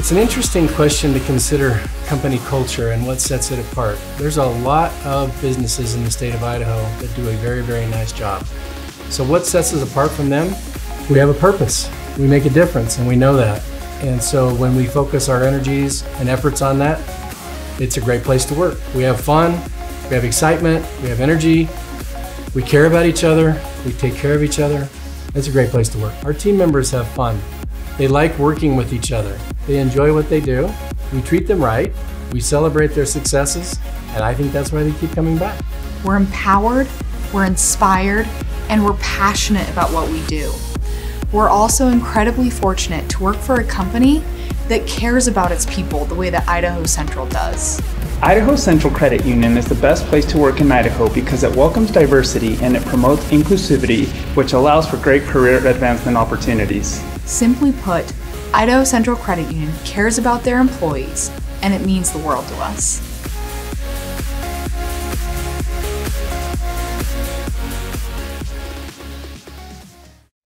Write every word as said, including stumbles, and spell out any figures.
It's an interesting question to consider company culture and what sets it apart. There's a lot of businesses in the state of Idaho that do a very, very nice job. So what sets us apart from them? We have a purpose. We make a difference, and we know that. And so when we focus our energies and efforts on that, it's a great place to work. We have fun, we have excitement, we have energy, we care about each other, we take care of each other. It's a great place to work. Our team members have fun. They like working with each other. They enjoy what they do. We treat them right. We celebrate their successes, and I think that's why they keep coming back. We're empowered, we're inspired, and we're passionate about what we do. We're also incredibly fortunate to work for a company that cares about its people the way that Idaho Central does. Idaho Central Credit Union is the best place to work in Idaho because it welcomes diversity and it promotes inclusivity, which allows for great career advancement opportunities. Simply put, Idaho Central Credit Union cares about their employees, and it means the world to us.